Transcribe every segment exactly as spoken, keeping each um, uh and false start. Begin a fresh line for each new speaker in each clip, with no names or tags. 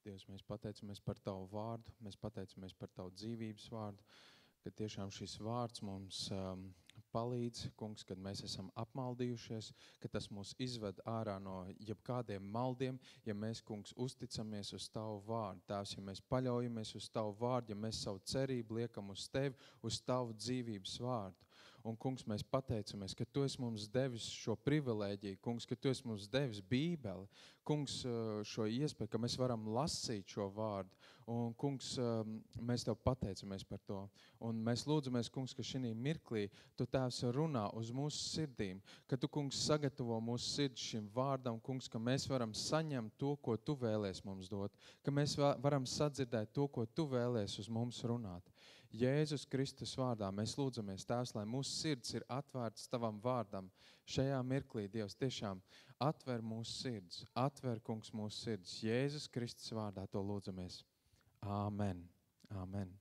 Dievs, mēs pateicamies par Tavu vārdu, mēs pateicamies par Tavu dzīvības vārdu, ka tiešām šis vārds mums um, palīdz, kungs, kad mēs esam apmaldījušies, ka tas mūs izved ārā no jebkādiem maldiem, ja mēs, kungs, uzticamies uz Tavu vārdu. Tēvs, ja mēs paļaujamies uz Tavu vārdu, ja mēs savu cerību liekam uz Tevi, uz Tavu dzīvības vārdu. Un, kungs, mēs pateicamies, ka Tu esi mums devis šo privilēģiju, kungs, ka Tu esi mums devis Bībeli, kungs, šo iespēju, ka mēs varam lasīt šo vārdu. Un, kungs, mēs Tev pateicamies par to. Un mēs lūdzamies, kungs, ka šī mirklī Tu, Tēvs, runā uz mūsu sirdīm, ka Tu, kungs, sagatavo mūsu sirdi šim vārdam, kungs, ka mēs varam saņemt to, ko Tu vēlies mums dot, ka mēs varam sadzirdēt to, ko Tu vēlies uz mums runāt. Jēzus Kristus vārdā mēs lūdzamies, Tēvs, lai mūsu sirds ir atvērts Tavam vārdam. Šajā mirklī, Dievs, tiešām atver mūsu sirds, atver, kungs, mūsu sirds. Jēzus Kristus vārdā to lūdzamies. Āmen. Āmen.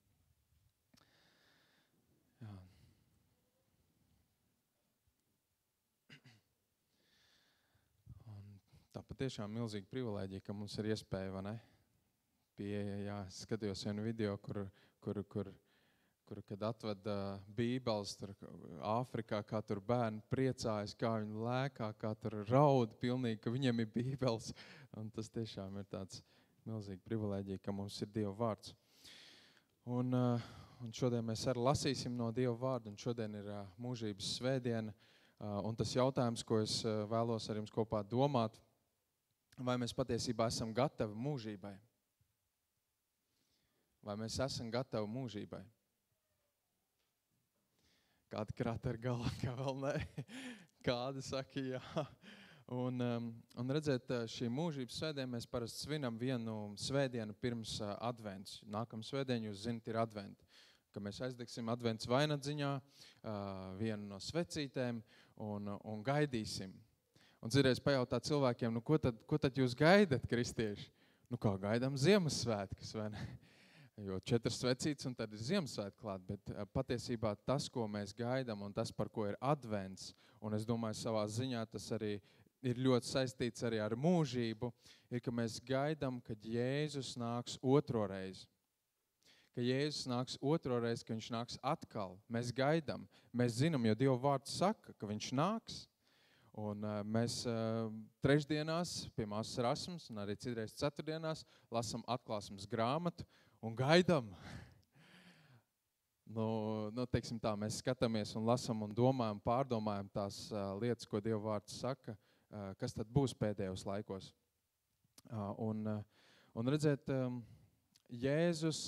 Jā. Un tā patiešām milzīga privilēģija, ka mums ir iespēja, vai ne? Pieeja, jā, skatījos vienu video, kur, kur, kur kur, kad atved uh, bībeles tur Āfrikā, kā tur bērni priecājas, kā viņi lēkā, kā tur raud pilnīgi, ka viņiem ir bībeles. Un tas tiešām ir tāds milzīgi privilēģija, ka mums ir Dieva vārds. Un, uh, un šodien mēs arī lasīsim no Dieva vārda, un šodien ir uh, mūžības svētdiena. Uh, un tas jautājums, ko es uh, vēlos ar jums kopā domāt, vai mēs patiesībā esam gatavi mūžībai? Vai mēs esam gatavi mūžībai? Kāda krata ar galvu, kā vēl ne. Kāda saka, jā. Un, um, un redzēt, šī mūžības svētdiena mēs parasti svinam vienu svētdienu pirms uh, advents. Nākamā svētdiena, jūs zinat, ir adventi. Ka mēs aizdegsim advents vainadziņā, uh, vienu no svecītēm un, un gaidīsim. Un citreiz pajautā cilvēkiem, nu ko tad, ko tad jūs gaidat, kristieši? Nu kā gaidām Ziemassvētkus, vai ne? Jo četras svecītes un tad ir Ziemassvētki klāt, bet patiesībā tas, ko mēs gaidām un tas, par ko ir advents, un es domāju, savā ziņā tas arī ir ļoti saistīts arī ar mūžību, ir, ka mēs gaidām, kad Jēzus nāks otro reizi. Ka Jēzus nāks otro reizi, ka viņš nāks atkal. Mēs gaidām, mēs zinām, jo Dieva vārds saka, ka viņš nāks. Un uh, mēs uh, trešdienās pie māsas Rasmas un arī citreiz ceturtdienās lasam atklāsmes grāmatu un gaidām. nu, nu, teiksim tā, mēs skatāmies un lasam un domājam, pārdomājam tās uh, lietas, ko Dieva vārds saka, uh, kas tad būs pēdējos laikos. Uh, un, uh, un redzēt, um, Jēzus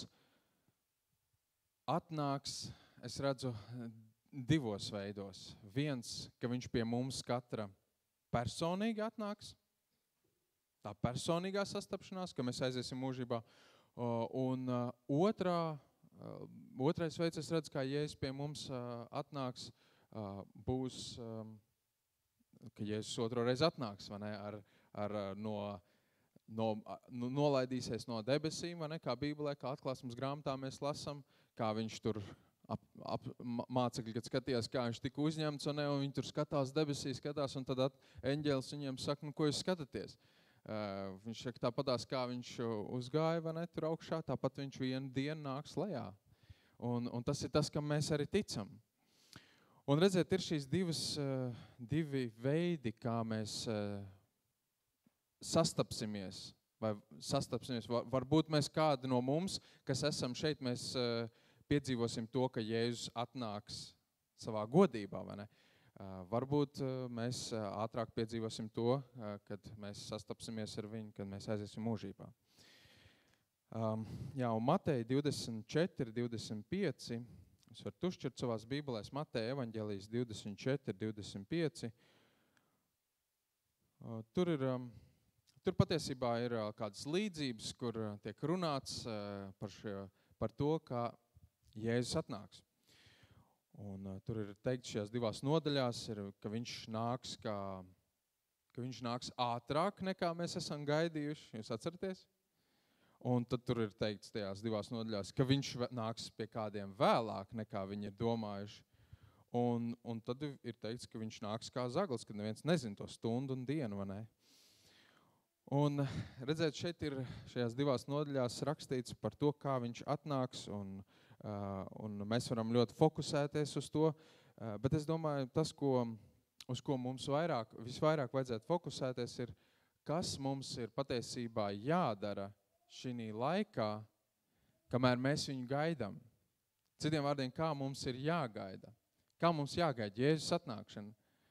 atnāks, es redzu, divos veidos. Viens, ka viņš pie mums katra personīgi atnāks, tā personīgā sastapšanās, ka mēs aiziesim mūžībā. Un otrā, otrais veids, es redzu, kā Jēzus pie mums atnāks, būs, ka Jēzus otro reizi atnāks, vai ne, ar, ar no, no, nolaidīsies no debesīm, vai ne, kā Bībelē, kā atklāsmes grāmatā mēs lasam, kā viņš tur ap, ap, mācekļi, kad skatījās, kā viņš tika uzņemts, un, ne, un viņi tur skatās debesīs, skatās, un tad at, eņģēlis viņiem saka, nu, ko jūs skatāties? Uh, viņš saka, tāpatās, kā viņš uzgāja, vai ne, tur augšā, tāpat viņš vienu dienu nāks lejā. Un, un tas ir tas, kam mēs arī ticam. Un redzēt, ir šīs divas, uh, divi veidi, kā mēs uh, sastapsimies, vai sastapsimies. Var, varbūt mēs kādi no mums, kas esam šeit, mēs uh, piedzīvosim to, ka Jēzus atnāks savā godībā, vai ne? Uh, varbūt uh, mēs uh, ātrāk piedzīvosim to, uh, kad mēs sastapsimies ar viņu, kad mēs aiziesim mūžībā. Um, jā, un Mateja divdesmit četri, divdesmit pieci, es varu tušķirt savās bībelēs, Mateja evaņģēlijas divdesmit četri, divdesmit pieci. Uh, tur ir, um, tur patiesībā ir uh, kādas līdzības, kur uh, tiek runāts uh, par, šo, par to, kā Jēzus atnāks. Un uh, tur ir teikt šajās divās nodaļās, ir, ka viņš nāks, kā, ka viņš nāks ātrāk nekā mēs esam gaidījuši. Jūs atceraties? Un tad tur ir teikts tajās divās nodaļās, ka viņš nāks pie kādiem vēlāk nekā viņi ir domājuši. Un, un tad ir teikts, ka viņš nāks kā zaglis, kad neviens nezin to stundu un dienu, vai ne? Un redzēt, šeit ir šajās divās nodaļās rakstīts par to, kā viņš atnāks, un, uh, un mēs varam ļoti fokusēties uz to, uh, bet es domāju, tas, ko, uz ko mums vairāk, visvairāk vajadzētu fokusēties, ir, kas mums ir patiesībā jādara šī laikā, kamēr mēs viņu gaidām. Citiem vārdiem, kā mums ir jāgaida. Kā mums jāgaida Jēzus atnākšana.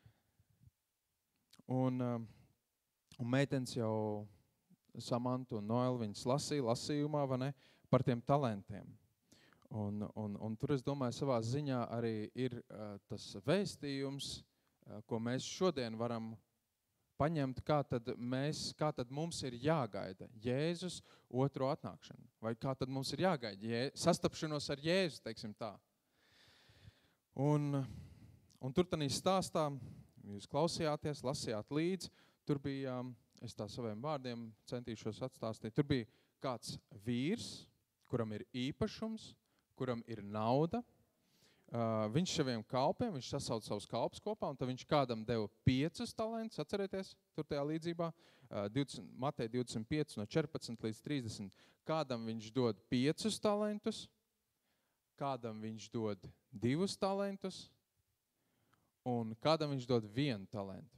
Un, um, un meitenes jau Samanta un Noela viņas lasīja lasījumā, vai ne, par tiem talentiem. Un, un, un tur, es domāju, savā ziņā arī ir uh, tas vēstījums, uh, ko mēs šodien varam paņemt, kā tad, mēs, kā tad mums ir jāgaida Jēzus otro atnākšanu. Vai kā tad mums ir jāgaida Jē, sastapšanos ar Jēzu, teiksim tā. Un, un tur tanī stāstā, jūs klausījāties, lasījāt līdzi, tur bija, es tā saviem vārdiem centīšos atstāstīt, tur bija kāds vīrs, kuram ir īpašums, kuram ir nauda. Uh, viņš saviem kalpiem, viņš sasauca savus kalpus kopā, un tad viņš kādam deva piecus talentus, atcerieties, tur tajā līdzībā, uh, divdesmit, Mateja divdesmit pieci no četrpadsmit līdz trīsdesmit. Kādam viņš dod piecus talentus, kādam viņš dod divus talentus, un kādam viņš dod vienu talentu.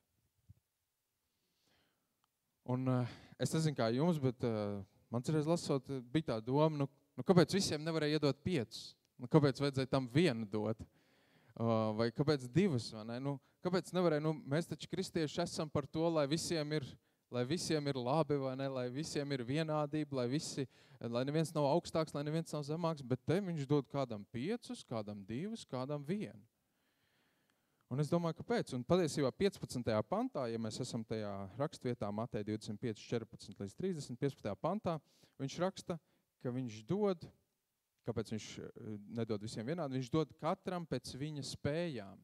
Un uh, es nezinu, kā jums, bet uh, man cerēs lasot, bija tā doma, nu, nu kāpēc visiem nevarēja iedot piecus? Nu, kāpēc vajadzēja tam vienu dot? Uh, vai kāpēc divas? Vai ne? Nu, kāpēc nevarēja? Nu, mēs taču kristieši esam par to, lai visiem ir, lai visiem ir labi, vai ne? Lai visiem ir vienādība, lai, visi, lai neviens nav augstāks, lai neviens nav zemāks, bet te viņš dod kādam piecus, kādam divus, kādam vienu. Un es domāju, kāpēc? Un patiesībā piecpadsmitajā pantā, ja mēs esam tajā rakstvietā Mateja divdesmit pieci, četrpadsmit līdz trīsdesmit, piecpadsmitajā pantā, viņš raksta, ka viņš dod, kāpēc viņš nedod visiem vienādi, viņš dod katram pēc viņa spējām.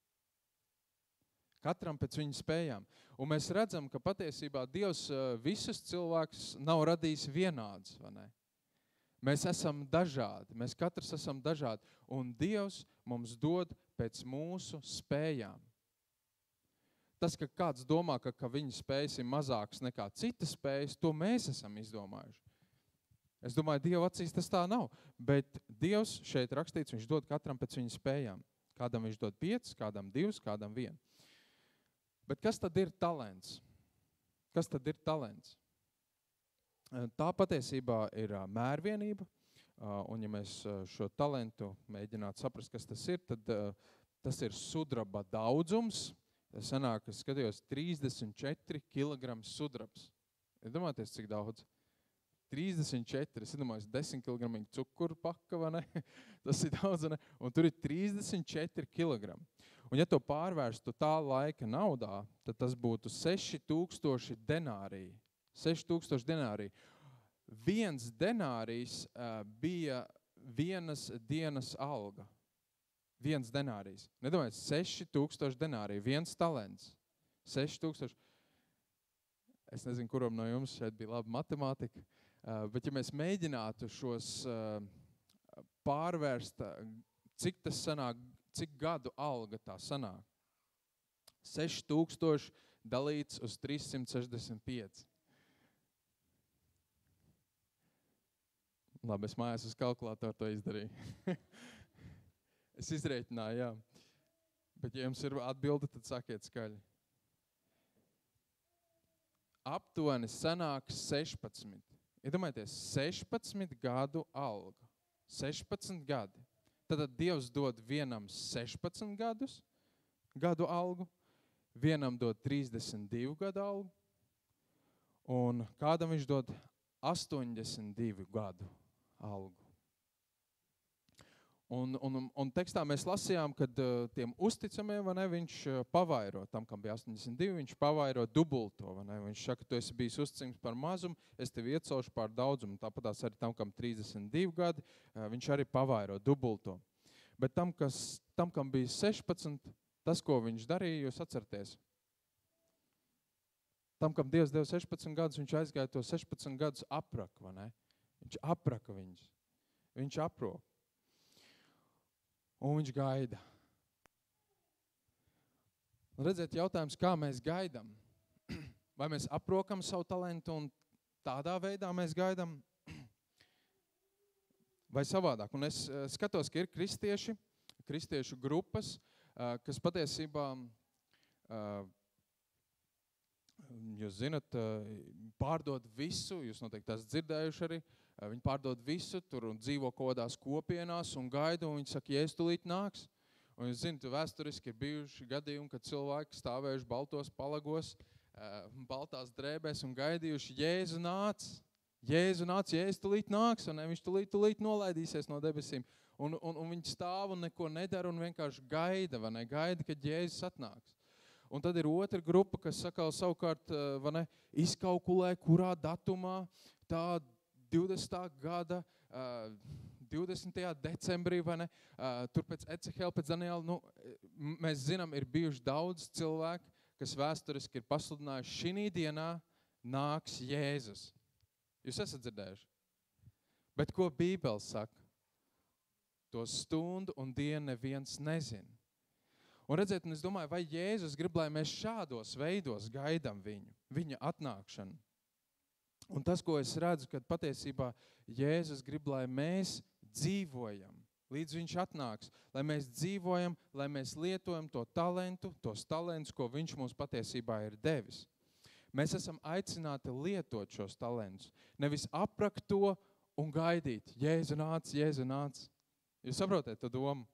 Katram pēc viņa spējām. Un mēs redzam, ka patiesībā Dievs visus cilvēkus nav radījis vienādus, vai ne? Mēs esam dažādi, mēs katrs esam dažādi, un Dievs mums dod pēc mūsu spējām. Tas, ka kāds domā, ka, ka viņa spējas ir mazākas nekā citas spējas, to mēs esam izdomājuši. Es domāju, Dieva acīs tas tā nav, bet Dievs šeit rakstīts, viņš dod katram pēc viņa spējām. Kādam viņš dod piecus, kādam divus, kādam vienu. Bet kas tad ir talents? Kas tad ir talents? Tā patiesībā ir mērvienība, un ja mēs šo talentu mēģinātu saprast, kas tas ir, tad tas ir sudraba daudzums. Tas sanāk, es skatījos, trīsdesmit četri kilogrami sudrabs. Ja domāties, cik daudz? trīsdesmit četri, es domāju, desmit kilogrami cukuru paka, vai ne? Tas ir daudz, ne? Un tur ir trīsdesmit četri kilogrami. Un ja to pārvērstu tā laika naudā, tad tas būtu seši tūkstoši denāriji. seši tūkstoši denāriji. Viens denārijs uh, bija vienas dienas alga. Viens denārijs. Nedomājiet, seši tūkstoši denāriji, viens talents. seši tūkstoši. Es nezinu, kuram no jums šeit bija laba matemātika. Uh, bet ja mēs mēģinātu šos uh, pārvērst, cik tas sanāk, cik gadu alga tā sanāk? seši tūkstoši dalīts uz trīssimt sešdesmit pieci. Labi, es mājās uz kalkulātoru to izdarīju. Es izrēķināju, jā. Bet ja jums ir atbilde, tad sakiet skaļi. Aptuveni sanāk sešpadsmit. Iedomājieties, sešpadsmit gadu alga. sešpadsmit gadi. Tad Dievs dod vienam sešpadsmit gadus, gadu algu, vienam dod trīsdesmit divu gadu algu, un kādam viņš dod astoņdesmit divu gadu algu. Un, un, un tekstā mēs lasījām, kad uh, tiem uzticamiem, vai ne, viņš uh, pavairo, tam, kam bija astoņdesmit divi, viņš pavairo dubulto, vai ne, viņš saka, tu esi bijis uzticams par mazumu, es tevi iecelšu pār daudzumu, tāpatās arī tam, kam trīsdesmit divi gadi, uh, viņš arī pavairo dubulto. Bet tam, kas, tam, kam bija sešpadsmit, tas, ko viņš darīja, jūs atcerieties. Tam, kam Dievs deva sešpadsmit gadus, viņš aizgāja to sešpadsmit gadus apraka, vai ne? Viņš apraka viņus. Viņš aprok. Un viņš gaida. Un redziet, jautājums, kā mēs gaidam? Vai mēs aprokam savu talentu un tādā veidā mēs gaidām? Vai savādāk? Un es skatos, ka ir kristieši, kristiešu grupas, kas patiesībā, jūs zinat, pārdod visu, jūs noteikti tās dzirdējuši arī, viņi pārdod visu tur un dzīvo kodās kopienās un gaida, un viņi saka, Jēzus tūlīt nāks. Un jūs zinat, vēsturiski ir bijuši gadījumi, kad cilvēki stāvējuši baltos palagos, baltās drēbēs un gaidījuši Jēzu nāc. Jēzu nāc, Jēzus tūlīt nāks, un viņš tūlīt, tūlīt nolaidīsies no debesīm. Un, un, un viņi stāv un neko nedara un vienkārši gaida, vai ne, gaida, kad Jēzus atnāks. Un tad ir otra grupa, kas sakal savukārt, vai ne, izkalkulē, kurā datumā tā divdesmitā gada, divdesmitajā decembrī, vai ne, tur pēc Ecehela, pēc Daniela, nu, mēs zinām, ir bijuši daudz cilvēku, kas vēsturiski ir pasludinājuši, šī dienā nāks Jēzus. Jūs esat dzirdējuši? Bet ko Bībele saka? To stundu un dienu neviens nezina. Un redziet, un es domāju, vai Jēzus grib, lai mēs šādos veidos gaidām viņu, viņa atnākšanu. Un tas, ko es redzu, kad patiesībā Jēzus grib, lai mēs dzīvojam, līdz viņš atnāks, lai mēs dzīvojam, lai mēs lietojam to talentu, tos talentus, ko viņš mums patiesībā ir devis. Mēs esam aicināti lietot šos talentus, nevis aprakt to un gaidīt. Jēzu nāc, Jēzu nāc. Jūs saprotiet to domu?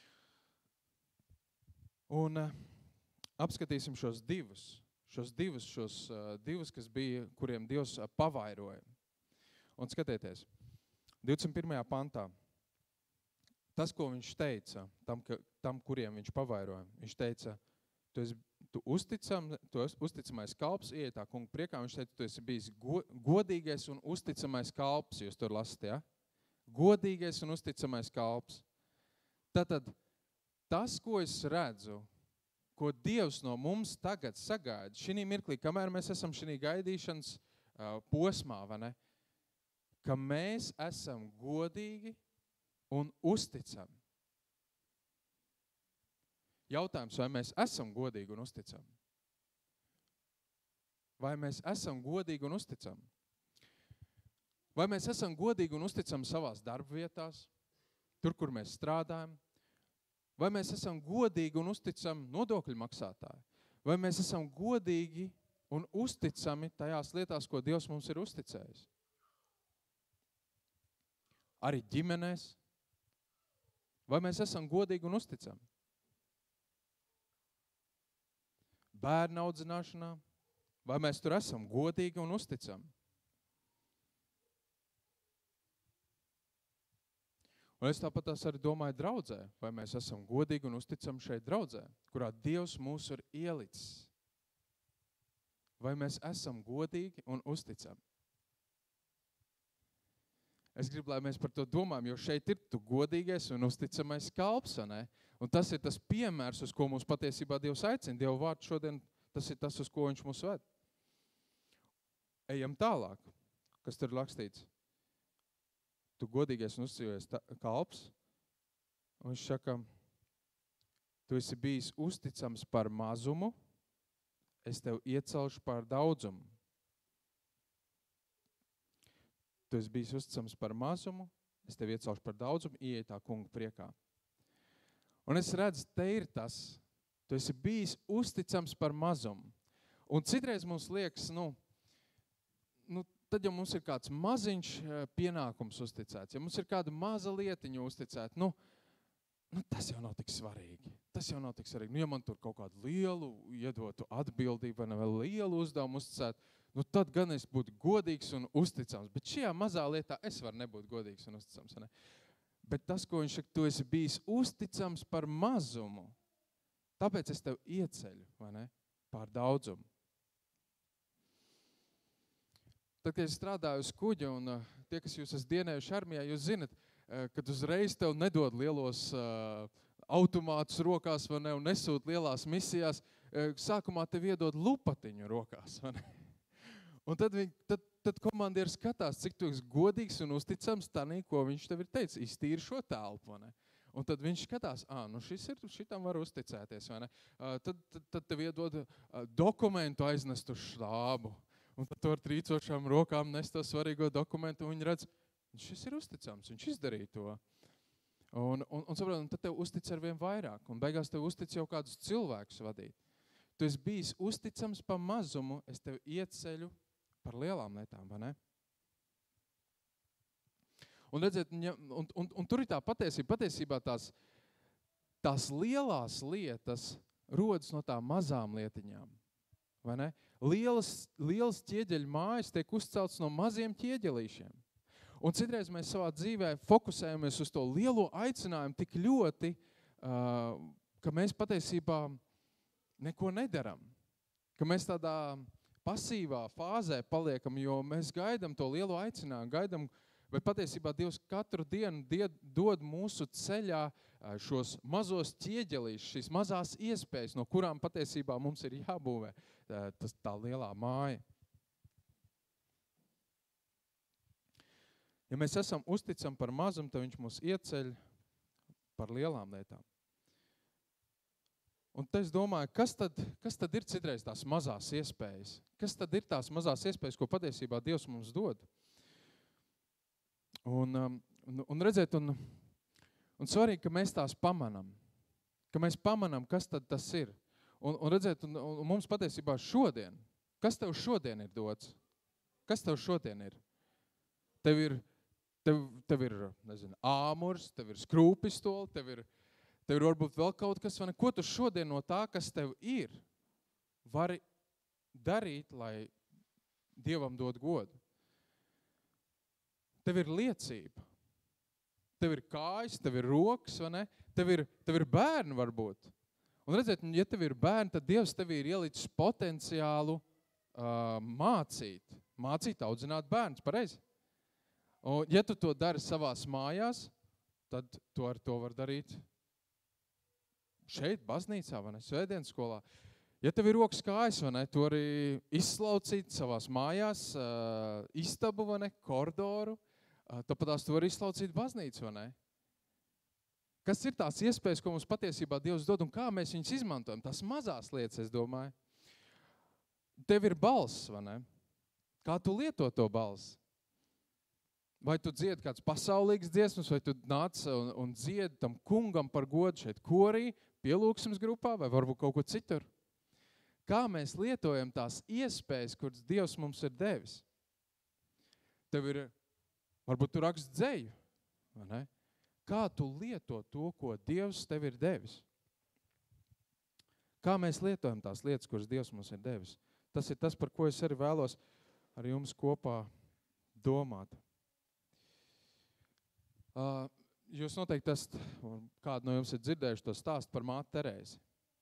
Un uh, apskatīsim šos divus, šos divus, šos uh, divus, kas bija, kuriem Dievs uh, pavairoja. Un skatieties, divdesmit pirmajā pantā, tas, ko viņš teica, tam, ka, tam kuriem viņš pavairoja, viņš teica, tu esi tu uzticam, tu esi uzticamais kalps, ieiet tā kunga priekā, viņš teica, tu esi bijis go, godīgais un uzticamais kalps, jūs tur lasat, ja? Godīgais un uzticamais kalps. Tātad, tas, ko es redzu, ko Dievs no mums tagad sagaida, šī mirklī, kamēr mēs esam šī gaidīšanas uh, posmā, vai ne, ka mēs esam godīgi un uzticami. Jautājums, vai mēs esam godīgi un uzticami? Vai mēs esam godīgi un uzticami? Vai mēs esam godīgi un uzticami savās darba vietās, tur, kur mēs strādājam? Vai mēs esam godīgi un uzticami nodokļu maksātāji? Vai mēs esam godīgi un uzticami tajās lietās, ko Dievs mums ir uzticējis? Arī ģimenēs? Vai mēs esam godīgi un uzticami? Bērnu audzināšanā? Vai mēs tur esam godīgi un uzticami? Un es tāpat tās arī domāju draudzē, vai mēs esam godīgi un uzticami šeit draudzē, kurā Dievs mūs ir ielicis. Vai mēs esam godīgi un uzticami? Es gribu, lai mēs par to domājam, jo šeit ir tu godīgais un uzticamais kalps, ne? Un tas ir tas piemērs, uz ko mums patiesībā Dievs aicina. Dieva vārds šodien, tas ir tas, uz ko viņš mūs ved. Ejam tālāk, kas tur rakstīts. Tu godīgais un uzticamais kalps. Un viņš saka, tu esi bijis uzticams par mazumu, es tev iecelšu par daudzumu. Tu esi bijis uzticams par mazumu, es tev iecelšu par daudzumu, ieej tā kunga priekā. Un es redzu, te ir tas, tu esi bijis uzticams par mazumu. Un citreiz mums liekas, nu, nu tad jau mums ir kāds maziņš pienākums uzticēts, ja mums ir kāda maza lietiņa uzticēta, nu, nu, tas jau nav tik svarīgi. Tas jau nav tik svarīgi. Nu, ja man tur kaut kādu lielu iedotu atbildību vai vēl lielu uzdevumu uzticēt, nu, tad gan es būtu godīgs un uzticams. Bet šajā mazā lietā es varu nebūt godīgs un uzticams. Ne? Bet tas, ko viņš saka, tu esi bijis uzticams par mazumu, tāpēc es tev ieceļu, vai ne, pār daudzumu. Tad, kad es strādāju uz kuģa, un uh, tie, kas jūs esat dienējuši armijā, jūs zinat, uh, kad uzreiz tev nedod lielos uh, automātus rokās, vai ne, un nesūt lielās misijās, uh, sākumā tev iedod lupatiņu rokās, vai ne? Un tad, viņ, tad, tad komandieris skatās, cik tu esi godīgs un uzticams tanī, ko viņš tev ir teicis, iztīri šo telpu, vai ne? Un tad viņš skatās, ā, nu šis ir, šitam var uzticēties, vai ne? Uh, tad, tad, tad tev iedod uh, dokumentu aiznest uz štābu. Un tad tu ar trīcošām rokām nes to svarīgo dokumentu, un viņi redz, šis ir uzticams, viņš izdarīja to. Un, un, un, saprot, un tad tev uztic ar vien vairāk, un beigās tev uztic jau kādus cilvēkus vadīt. Tu esi bijis uzticams pa mazumu, es tev ieceļu par lielām lietām, vai ne? Un redziet, un, un, un tur ir tā patiesība, patiesībā tās, tās lielās lietas rodas no tām mazām lietiņām, vai ne? Lielas, lielas ķieģeļu mājas tiek uzceltas no maziem ķieģelīšiem. Un citreiz mēs savā dzīvē fokusējamies uz to lielo aicinājumu tik ļoti, uh, ka mēs patiesībā neko nedaram. Ka mēs tādā pasīvā fāzē paliekam, jo mēs gaidam to lielo aicinājumu, gaidam, bet patiesībā Dievs katru dienu dod mūsu ceļā šos mazos ķieģelīšus, šīs mazās iespējas, no kurām patiesībā mums ir jābūvē tas, tā lielā māja. Ja mēs esam uzticami par mazumu, tad viņš mūs ieceļ par lielām lietām. Un te es domāju, kas tad, kas tad ir citreiz tās mazās iespējas? Kas tad ir tās mazās iespējas, ko patiesībā Dievs mums dod? Un, un, un redzēt, un, un svarīgi, ka mēs tās pamanam. Ka mēs pamanam, kas tad tas ir. Un, un redzēt, un, un mums patiesībā šodien, kas tev šodien ir dots? Kas tev šodien ir? Tev ir, tev, tev ir nezinu, āmurs, tev ir skrūpistoli, tev ir, tev ir varbūt vēl kaut kas, vai ne? Ko tu šodien no tā, kas tev ir, vari darīt, lai Dievam dod godu? Tev ir liecība, tev ir kājas, tev ir rokas, vai ne? Tev ir, tev ir bērni varbūt. Un redzēt, ja tev ir bērni, tad Dievs tev ir ielicis potenciālu uh, mācīt, mācīt, audzināt bērnus, pareizi? Un ja tu to dari savās mājās, tad tu ar to var darīt šeit, baznīcā, vai ne? Svētdienas skolā. Ja tev ir rokas kājas, vai ne, tu arī izslaucīt savās mājās, uh, istabu, vai ne, koridoru, uh, tāpat tās tu vari izslaucīt baznīcu, vai ne? Kas ir tās iespējas, ko mums patiesībā Dievs dod un kā mēs viņus izmantojam? Tās mazās lietas, es domāju. Tev ir balss, vai ne? Kā tu lieto to balss? Vai tu dziedi kāds pasaulīgs dziesmas, vai tu nāc un, un dziedi tam kungam par godu šeit korī, pielūgsmes grupā, vai varbūt kaut ko citur? Kā mēs lietojam tās iespējas, kuras Dievs mums ir devis? Tev ir, varbūt tu rakst dzeju, vai ne? Kā tu lieto to, ko Dievs tev ir devis? Kā mēs lietojam tās lietas, kuras Dievs mums ir devis? Tas ir tas, par ko es arī vēlos ar jums kopā domāt. Uh, jūs noteikti esat, kādu no jums ir dzirdējuši to stāstu par māti Terēzi.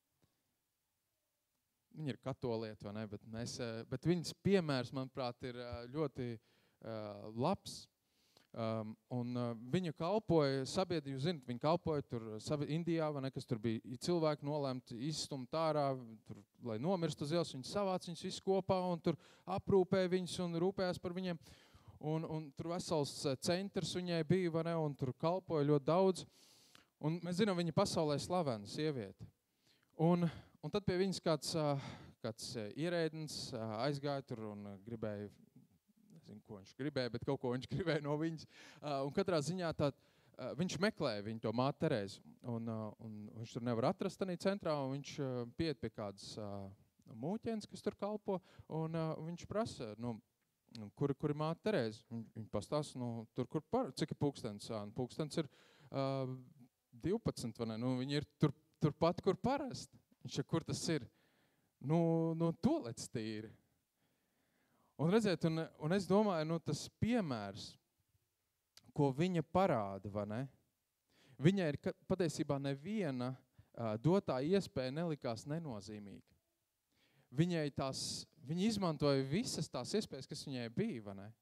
Viņa ir katolieta, vai ne, bet, mēs, bet viņas piemērs, manuprāt, ir ļoti uh, labs. Um, un uh, viņa kalpoja sabiedrību, zinat, viņa kalpoja tur Indijā, vai ne, kas tur bija cilvēki nolēmti izstumt ārā, tur, lai nomirst uz ielas, viņi savāc viņus visu kopā un tur aprūpēja viņus un rūpējās par viņiem. Un, un tur vesels centrs viņai bija, vai ne, un tur kalpoja ļoti daudz. Un mēs zinām, viņa pasaulē slavena sieviete. Un, un tad pie viņas kāds, kāds ierēdnis aizgāja tur un gribēja, nezinu, ko viņš gribēja, bet kaut ko viņš gribēja no viņas. Un katrā ziņā tā, viņš meklēja viņu to māti Terēzi. Un, un viņš tur nevar atrast tādā centrā, un viņš pieiet pie kādas mūķenes, kas tur kalpo, un viņš prasa, nu, kur, kur ir māte Terēzi? Viņa pastāsta, nu, tur, kur par, cik ir pulkstens? Nu, pulkstens ir uh, divpadsmit, vai ne? Nu, viņi ir tur, tur pat, kur parasti. Viņš ir, kur tas ir? Nu, nu tolets tīri. Un redziet, un, un es domāju, nu, tas piemērs, ko viņa parāda, vai ne? Viņai ir patiesībā neviena uh, dotā iespēja nelikās nenozīmīga. Viņai tās, viņa izmantoja visas tās iespējas, kas viņai bija, vai ne?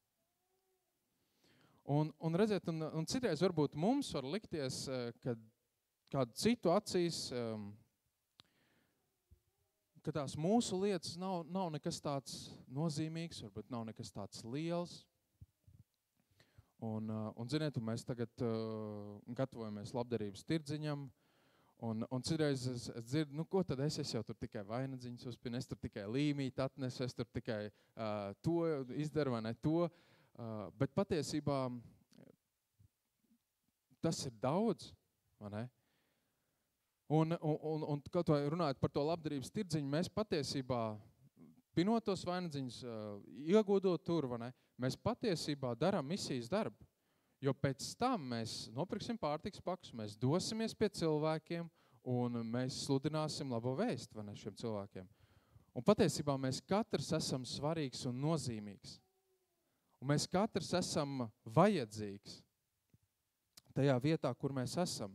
Un, un redziet, un, un citreiz varbūt mums var likties, kad kādu citu acīs, um, ka tās mūsu lietas nav, nav nekas tāds nozīmīgs, varbūt nav nekas tāds liels. Un, uh, un ziniet, un mēs tagad uh, gatavojamies labdarības tirdziņam, un, un citreiz es, es dzirdu, nu ko tad es, es jau tur tikai vainagdziņas uzpinu, es tur tikai līmīt atnesu, es tur tikai uh, to izdaru vai ne to, uh, bet patiesībā tas ir daudz, vai ne? Un, un, un, un kaut vai runājot par to labdarības tirdziņu, mēs patiesībā, pinot tos vainagdziņus, uh, iegodot tur, vai ne, mēs patiesībā darām misijas darbu. Jo pēc tam mēs nopirksim pārtiks pakus, mēs dosimies pie cilvēkiem un mēs sludināsim labo vēstu, vai ne, šiem cilvēkiem. Un patiesībā mēs katrs esam svarīgs un nozīmīgs. Un mēs katrs esam vajadzīgs tajā vietā, kur mēs esam.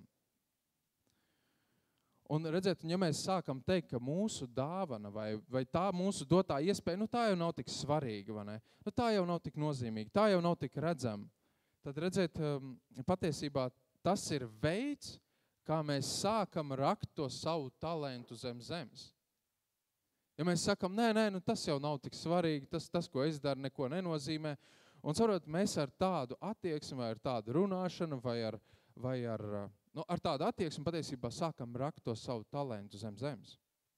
Un redziet, ja mēs sākam teikt, ka mūsu dāvana vai, vai tā mūsu dotā iespēja, nu tā jau nav tik svarīga, vai ne? Nu tā jau nav tik nozīmīga, tā jau nav tik redzama. Tad redziet, patiesībā tas ir veids, kā mēs sākam rakt to savu talentu zem zemes. Ja mēs sakam, nē, nē, nu tas jau nav tik svarīgi, tas, tas ko es daru, neko nenozīmē. Un saprot, mēs ar tādu attieksmi vai ar tādu runāšanu vai ar, vai ar, nu, ar tādu attieksmi patiesībā sākam rakt to savu talentu zem zemes.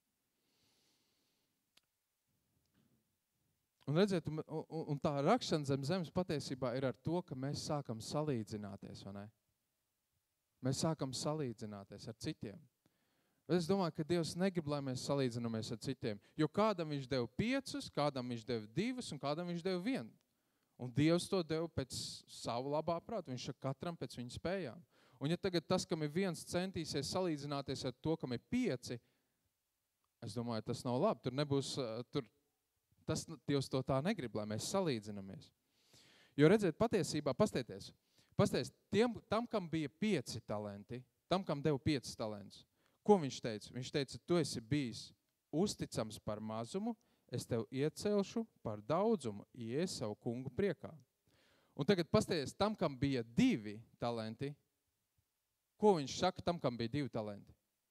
Un redziet, un, un tā rakšana zem zemes patiesībā ir ar to, ka mēs sākam salīdzināties, vai ne? Mēs sākam salīdzināties ar citiem. Es domāju, ka Dievs negrib, lai mēs salīdzinamies ar citiem, jo kādam viņš deva piecus, kādam viņš deva divus un kādam viņš deva vienu. Un Dievs to deva pēc savu labā prātu, viņš ir katram pēc viņa spējām. Un ja tagad tas, kam ir viens centīsies salīdzināties ar to, kam ir pieci, es domāju, tas nav labi, tur nebūs, tur, tas Dievs to tā negrib, lai mēs salīdzinamies. Jo redziet, patiesībā, pastieties, pastieties, tiem, tam, kam bija pieci talenti, tam, kam deva piecas talentus, ko viņš teica? Viņš teica, tu esi bijis uzticams par mazumu, es tev iecelšu par daudzumu, ies savu kungu priekā. Un tagad pastieties, tam, kam bija divi talenti, ko viņš saka tam, kam bija divi talenti?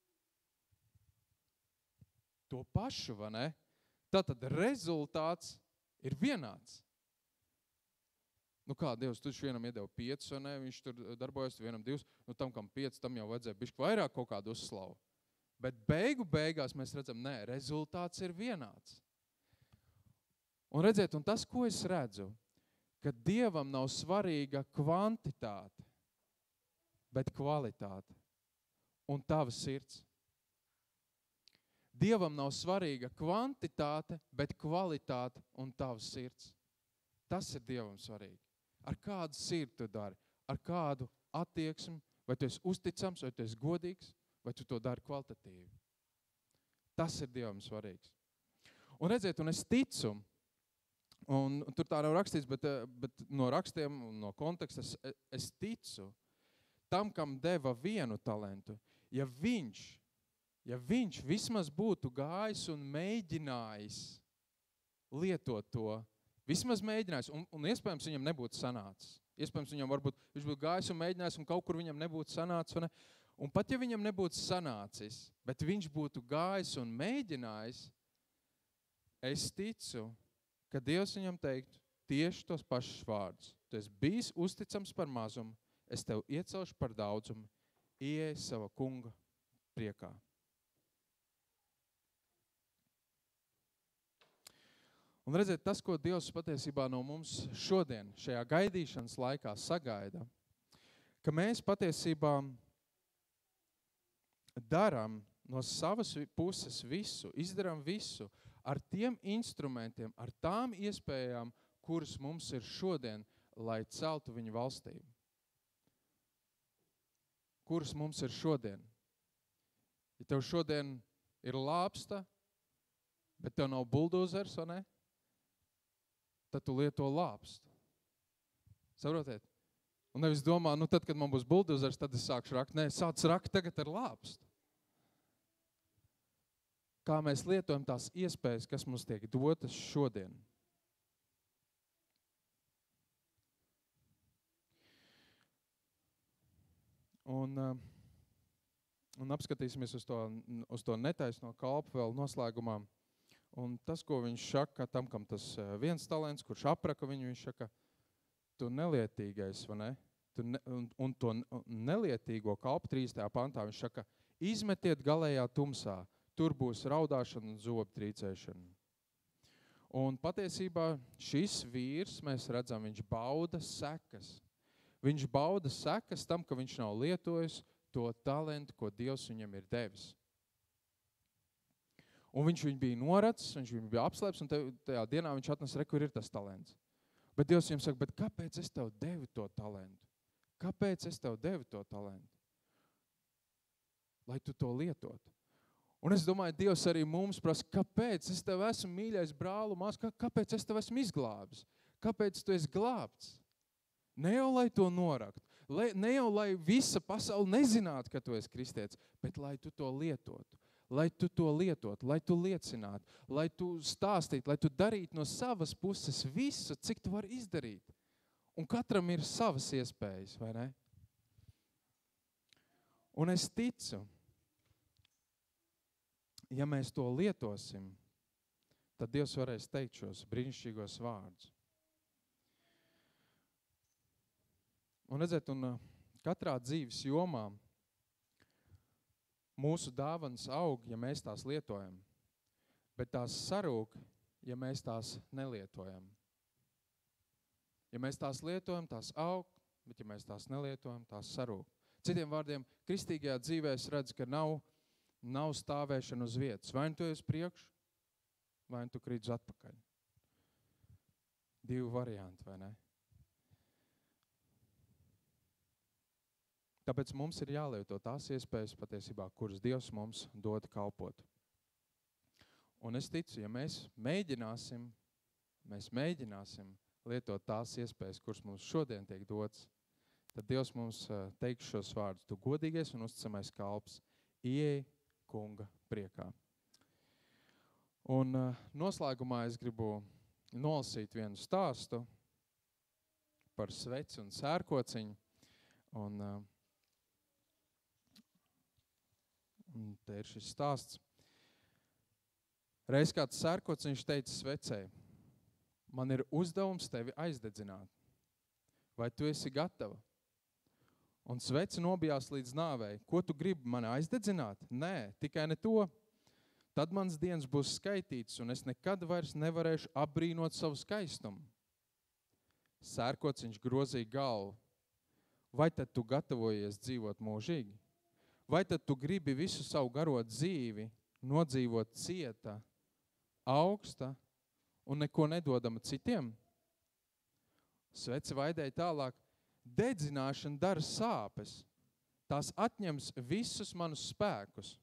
To pašu, vai ne? Tātad rezultāts ir vienāds. Nu kā, Dievs, tu vienam iedeva piecus, vai ne? Viņš tur darbojas, vienam divus. Nu tam, kam pieci, tam jau vajadzēja bišķi vairāk kaut kādu uzslavu. Bet beigu beigās mēs redzam, nē, rezultāts ir vienāds. Un redziet, un tas, ko es redzu, ka Dievam nav svarīga kvantitāte, bet kvalitāte un tava sirds. Dievam nav svarīga kvantitāte, bet kvalitāte un tava sirds. Tas ir Dievam svarīgi. Ar kādu sirdi tu dari, ar kādu attieksmi, vai tu esi uzticams, vai tu esi godīgs, vai tu to dari kvalitatīvi. Tas ir Dievam svarīgs. Un redziet, un es ticu, un tur tā nav rakstīts, bet, bet no rakstiem un no konteksta es, es ticu tam, kam deva vienu talentu. Ja viņš, ja viņš vismaz būtu gājis un mēģinājis lietot to, vismaz mēģinājis, un, un iespējams viņam nebūtu sanācis. Iespējams viņam varbūt, viņš būtu gājis un mēģinājis, un kaut kur viņam nebūtu sanācis. Ne? Un pat ja viņam nebūtu sanācis, bet viņš būtu gājis un mēģinājis, es ticu, ka Dievs viņam teiktu tieši tos pašus vārdus. Tu esi bijis uzticams par mazumu, es tev iecelšu par daudzumu, ieej sava kunga priekā. Un redziet, tas, ko Dievs patiesībā no mums šodien, šajā gaidīšanas laikā sagaida, ka mēs patiesībā daram no savas puses visu, izdaram visu, ar tiem instrumentiem, ar tām iespējām, kuras mums ir šodien, lai celtu viņu valstību. Kuras mums ir šodien. Ja tev šodien ir lāpsta, bet tev nav buldozers, vai ne? Tad tu lieto lāpstu. Saprotiet? Un nevis domā, nu tad, kad man būs buldozers, tad es sākšu rakt. Nē, sāc rakt tagad ar lāpstu. Kā mēs lietojam tās iespējas, kas mums tiek dotas šodien. Un, un apskatīsimies uz to, uz to netaisno kalpu vēl noslēgumā. Un tas, ko viņš saka tam, kam tas viens talents, kurš apraka viņu, viņš saka, tu nelietīgais, vai ne? Tu ne un, un to nelietīgo kalpu trīstajā pantā, viņš saka, izmetiet galējā tumsā, tur būs raudāšana un zobu trīcēšana. Un patiesībā šis vīrs, mēs redzam, viņš bauda sekas. Viņš bauda sekas tam, ka viņš nav lietojis to talentu, ko Dievs viņam ir devis. Un viņš viņu bija noracis, viņš viņu bija apslēps, un tajā dienā viņš atnes, re, kur ir tas talents. Bet Dievs viņam saka, bet kāpēc es tev devu to talentu? Kāpēc es tev devu to talentu? Lai tu to lietotu. Un es domāju, Dievs arī mums prasa, kāpēc es tev esmu mīļais brālu, mās, kā, kāpēc es tev esmu izglābis? Kāpēc tu esi glābts? Ne jau, lai to norakt, lai, ne jau, lai visa pasaule nezinātu, ka tu esi kristietis, bet lai tu to lietotu. Lai tu to lietotu, lai tu liecinātu, lai tu stāstītu, lai tu darītu no savas puses visu, cik tu vari izdarīt. Un katram ir savas iespējas, vai ne? Un es ticu, ja mēs to lietosim, tad Dievs varēs teikt šos brīnišķīgos vārdus. Un redzēt, un katrā dzīves jomā mūsu dāvanas aug, ja mēs tās lietojam, bet tās sarūk, ja mēs tās nelietojam. Ja mēs tās lietojam, tās aug, bet ja mēs tās nelietojam, tās sarūk. Citiem vārdiem, kristīgajā dzīvē es redzu, ka nav, nav stāvēšana uz vietas. Vai nu tu esi priekš, vai nu tu krīdz atpakaļ. Divi varianti, vai ne? Tāpēc mums ir jālieto tās iespējas patiesībā, kuras Dievs mums dod kalpot. Un es ticu, ja mēs mēģināsim, mēs mēģināsim lietot tās iespējas, kuras mums šodien tiek dots, tad Dievs mums teiks šos vārdus. Tu godīgais un uzticamais kalps, ieej kunga priekā. Un noslēgumā es gribu nolasīt vienu stāstu par sveci un sērkociņu. Un Un te ir šis stāsts. Reiz kāds sērkociņš teica svecei, man ir uzdevums tevi aizdedzināt. Vai tu esi gatava? Un sveci nobijās līdz nāvei. Ko tu gribi mani aizdedzināt? Nē, tikai ne to. Tad mans dienas būs skaitīts, un es nekad vairs nevarēšu apbrīnot savu skaistumu. Sērkociņš grozīja galvu. Vai tad tu gatavojies dzīvot mūžīgi? Vai tad tu gribi visu savu garo dzīvi nodzīvot cieta, augsta un neko nedodama citiem? Sveci vaidēja tālāk, dedzināšana dara sāpes, tās atņems visus manus spēkus.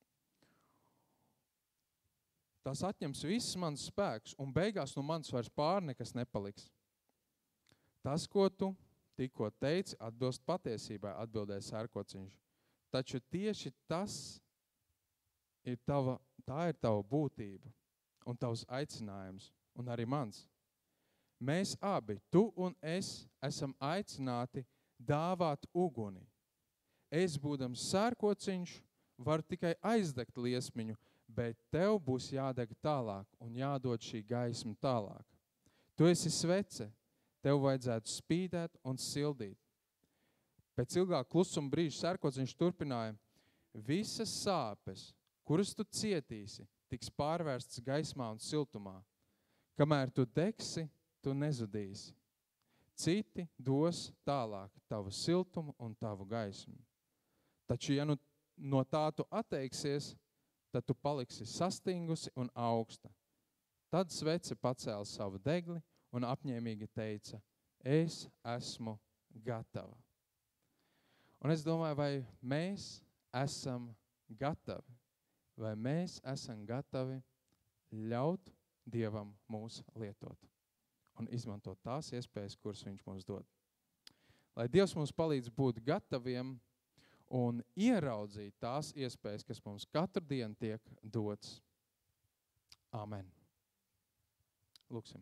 Tās atņems visus manus spēkus, un beigās no manis vairs pār nekas nepaliks. Tas, ko tu tikko teici, atbilst patiesībai, atbildēja sērkociņš. Taču tieši tas ir tava, tā ir tava būtība un tavs aicinājums, un arī mans. Mēs abi, tu un es, esam aicināti dāvāt uguni. Es, būdams sērkociņš, varu tikai aizdegt liesmiņu, bet tev būs jādeg tālāk un jādod šī gaisma tālāk. Tu esi svece, tev vajadzētu spīdēt un sildīt. Pēc ilgāk klusuma brīža sērkociņš turpināja, visas sāpes, kuras tu cietīsi, tiks pārvērstas gaismā un siltumā. Kamēr tu degsi, tu nezudīsi. Citi dos tālāk tavu siltumu un tavu gaismu. Taču, ja nu no tā tu atteiksies, tad tu paliksi sastingusi un augsta. Tad svece pacēla savu degli un apņēmīgi teica, es esmu gatava. Un es domāju, vai mēs esam gatavi, vai mēs esam gatavi ļaut Dievam mūs lietot un izmantot tās iespējas, kuras viņš mums dod. Lai Dievs mums palīdz būt gataviem un ieraudzīt tās iespējas, kas mums katru dienu tiek dots. Amen. Lūksim.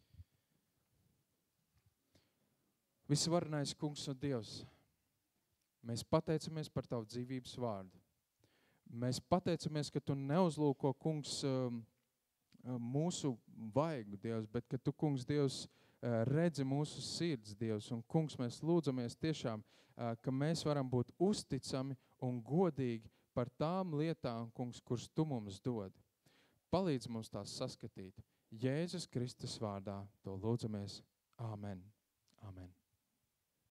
Visvarenais kungs un Dievs, mēs pateicamies par tavu dzīvības vārdu. Mēs pateicamies, ka tu neuzlūko, kungs, mūsu vaigu, Dievs, bet ka tu, kungs, Dievs, redzi mūsu sirds, Dievs, un kungs, mēs lūdzamies tiešām, ka mēs varam būt uzticami un godīgi par tām lietām, kungs, kuras tu mums dod. Palīdz mums tās saskatīt. Jēzus Kristus vārdā to lūdzamies. Āmen.